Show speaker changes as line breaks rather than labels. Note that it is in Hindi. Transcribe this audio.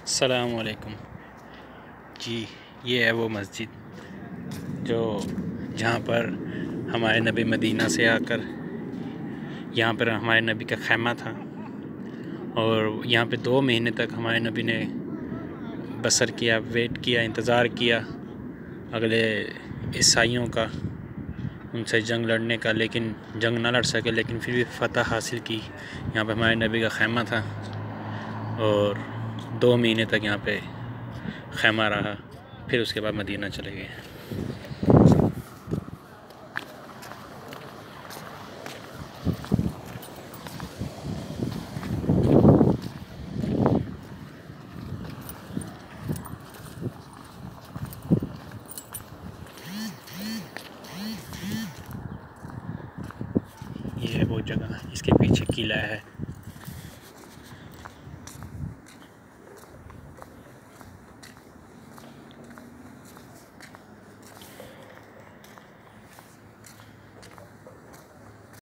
अस्सलामुअलैकुम जी। ये है वो मस्जिद जहाँ पर हमारे नबी मदीना से आकर यहाँ पर हमारे नबी का खैमा था और यहाँ पे 2 महीने तक हमारे नबी ने बसर किया, वेट किया, इंतज़ार किया अगले ईसाइयों का, उनसे जंग लड़ने का, लेकिन जंग ना लड़ सके, लेकिन फिर भी फ़तह हासिल की। यहाँ पे हमारे नबी का खैमा था और 2 महीने तक यहाँ पे खैमा रहा। फिर उसके बाद मदीना चले गए।